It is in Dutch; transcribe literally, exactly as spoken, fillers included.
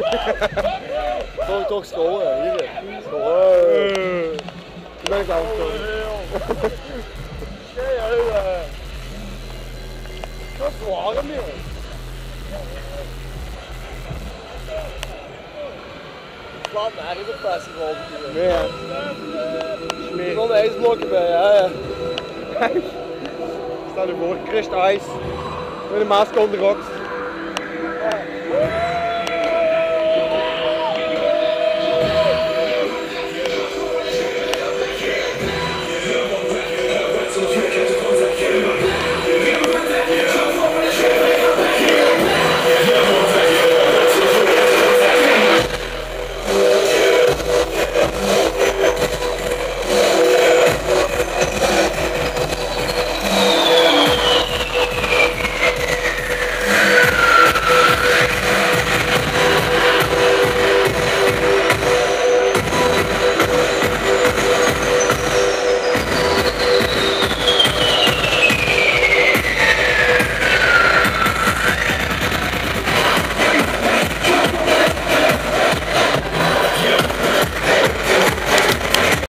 Toch, toch scholen, hier. Scholen. Nu ben ik aan het komen. Dat is warm, joh. Laat me ergens een festival. Nee, ja. Er komt een ijsblokje bij, ja, ja. Ik sta nu voor, crushed ice. Met een mask on the rocks.